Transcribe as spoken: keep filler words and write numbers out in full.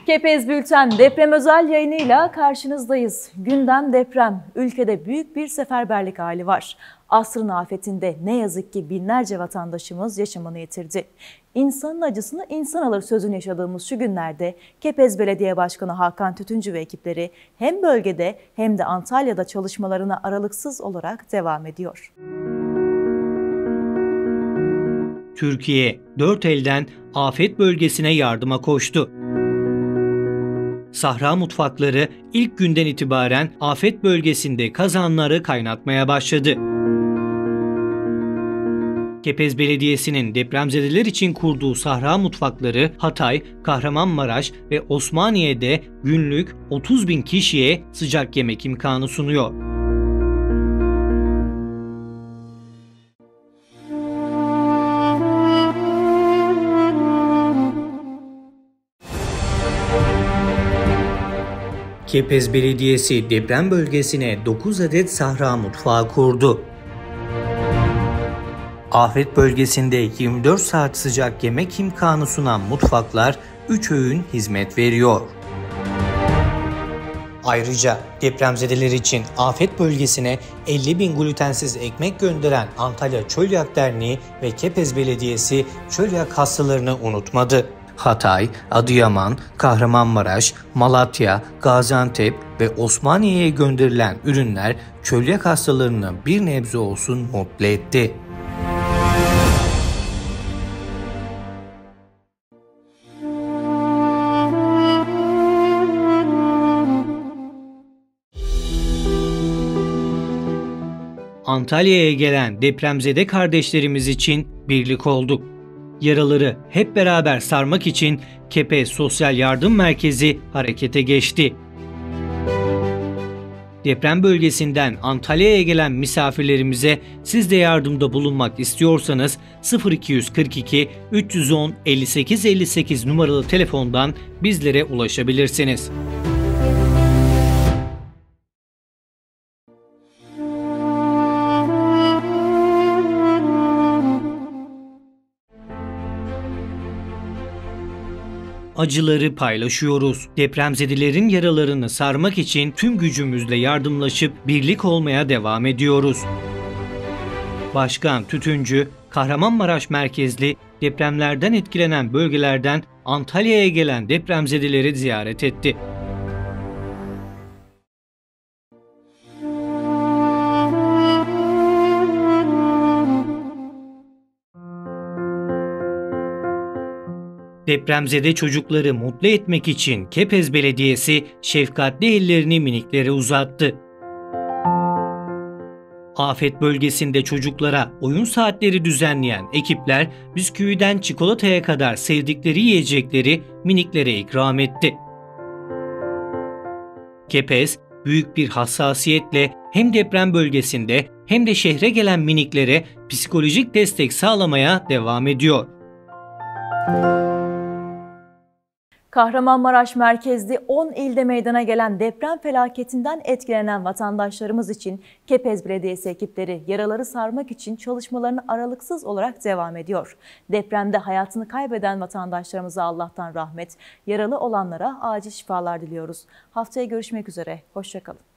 Kepez Bülten deprem özel yayınıyla karşınızdayız. Gündem deprem. Ülkede büyük bir seferberlik hali var. Asrın afetinde ne yazık ki binlerce vatandaşımız yaşamını yitirdi. İnsanın acısını insan alır sözünü yaşadığımız şu günlerde Kepez Belediye Başkanı Hakan Tütüncü ve ekipleri hem bölgede hem de Antalya'da çalışmalarına aralıksız olarak devam ediyor. Türkiye dört elden afet bölgesine yardıma koştu. Sahra mutfakları ilk günden itibaren afet bölgesinde kazanları kaynatmaya başladı. Kepez Belediyesi'nin depremzedeler için kurduğu Sahra mutfakları Hatay, Kahramanmaraş ve Osmaniye'de günlük otuz bin kişiye sıcak yemek imkanı sunuyor. Kepez Belediyesi deprem bölgesine dokuz adet Sahra mutfağı kurdu. Afet bölgesinde yirmi dört saat sıcak yemek imkanı sunan mutfaklar üç öğün hizmet veriyor. Ayrıca depremzedeler için afet bölgesine elli bin glutensiz ekmek gönderen Antalya Çölyak Derneği ve Kepez Belediyesi çölyak hastalarını unutmadı. Hatay, Adıyaman, Kahramanmaraş, Malatya, Gaziantep ve Osmaniye'ye gönderilen ürünler çölyak hastalarını bir nebze olsun mutlu etti. Antalya'ya gelen depremzede kardeşlerimiz için birlik olduk. Yaraları hep beraber sarmak için Kepez Sosyal Yardım Merkezi harekete geçti. Deprem bölgesinden Antalya'ya gelen misafirlerimize siz de yardımda bulunmak istiyorsanız sıfır iki yüz kırk iki üç yüz on elli sekiz elli sekiz numaralı telefondan bizlere ulaşabilirsiniz. Acıları paylaşıyoruz. Depremzedelerin yaralarını sarmak için tüm gücümüzle yardımlaşıp birlik olmaya devam ediyoruz. Başkan Tütüncü, Kahramanmaraş merkezli depremlerden etkilenen bölgelerden Antalya'ya gelen depremzedeleri ziyaret etti. Depremzede çocukları mutlu etmek için Kepez Belediyesi şefkatli ellerini miniklere uzattı. Afet bölgesinde çocuklara oyun saatleri düzenleyen ekipler bisküviden çikolataya kadar sevdikleri yiyecekleri miniklere ikram etti. Kepez büyük bir hassasiyetle hem deprem bölgesinde hem de şehre gelen miniklere psikolojik destek sağlamaya devam ediyor. Kahramanmaraş merkezli on ilde meydana gelen deprem felaketinden etkilenen vatandaşlarımız için Kepez Belediyesi ekipleri yaraları sarmak için çalışmalarını aralıksız olarak devam ediyor. Depremde hayatını kaybeden vatandaşlarımıza Allah'tan rahmet, yaralı olanlara acil şifalar diliyoruz. Haftaya görüşmek üzere, hoşça kalın.